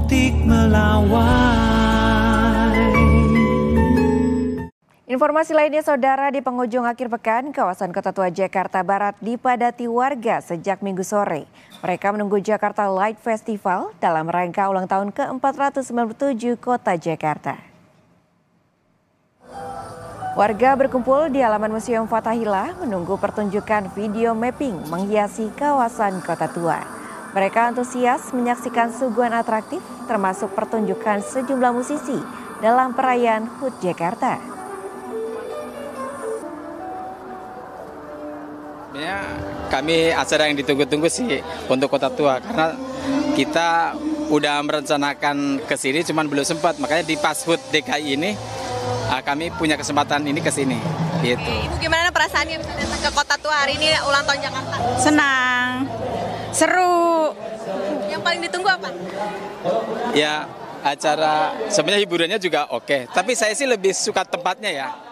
Optik Melawai. Informasi lainnya, saudara, di penghujung akhir pekan, kawasan Kota Tua Jakarta Barat dipadati warga sejak Minggu sore. Mereka menunggu Jakarta Light Festival dalam rangka ulang tahun ke-497 Kota Jakarta. Warga berkumpul di halaman Museum Fathahillah menunggu pertunjukan video mapping menghiasi kawasan Kota Tua. Mereka antusias menyaksikan suguhan atraktif termasuk pertunjukan sejumlah musisi dalam perayaan HUT Jakarta. Kami acara yang ditunggu-tunggu sih untuk Kota Tua, karena kita udah merencanakan ke sini cuman belum sempat, makanya di pas HUT DKI ini kami punya kesempatan ini ke sini gitu. Ibu, gimana perasaannya bisa datang ke Kota Tua hari ini ulang tahun Jakarta? Senang, seru. Yang paling ditunggu apa? Ya, acara sebenarnya hiburannya juga oke, tapi saya sih lebih suka tempatnya ya.